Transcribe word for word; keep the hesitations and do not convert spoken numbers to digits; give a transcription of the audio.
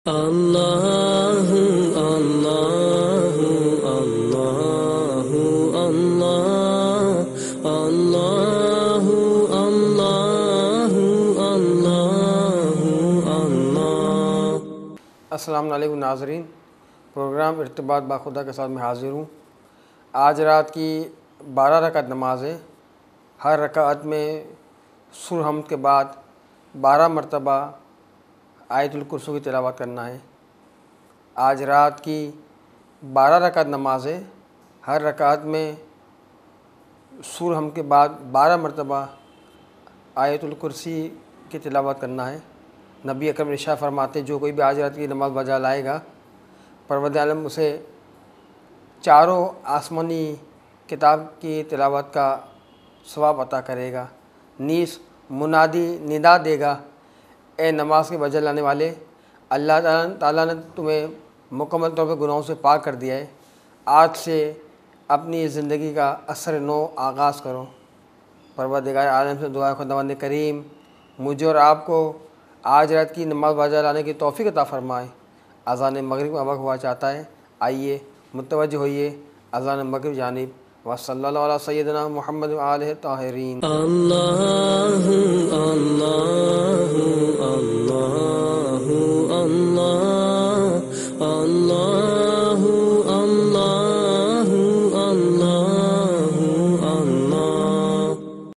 اللہ اللہ اللہ اللہ اللہ اللہ اللہ۔ السلام علیکم ناظرین، پروگرام ارتباط با خدا کے ساتھ میں حاضر ہوں۔ آج رات کی بارہ رکعت نماز ہے۔ ہر رکعت میں سورہ حمد کے بعد بارہ مرتبہ آیت الکرسی کی تلاوت کرنا ہے۔ آج رات کی بارہ رکعت نماز ہے۔ ہر رکعت میں سورہ حمد کے بعد بارہ مرتبہ آیت الکرسی کی تلاوت کرنا ہے۔ نبی اکرم ارشاد فرماتے ہیں جو کوئی بھی آج رات کی نماز بجا لائے گا، پروردگار عالم اسے چاروں آسمانی کتاب کی تلاوت کا ثواب عطا کرے گا۔ نیز منادی ندا دے گا، اے نماز کے بجا لانے والے، اللہ تعالیٰ نے تمہیں مکمل طور پہ گناہوں سے پاک کر دیا ہے۔ آج سے اپنی زندگی کا اثر نو آغاز کرو۔ پروردگار عالم سے دعا خداوند کریم مجھے اور آپ کو آج رات کی نماز بجا لانے کی توفیق عطا فرمائے۔ اذان مغرب کا وقت ہوا چاہتا ہے، آئیے متوجہ ہوئیے اذان مغرب جانب۔ وصلی اللہ علیہ سیدنا محمد وآلہ طاہرین۔ اللہ اللہ اللہ۔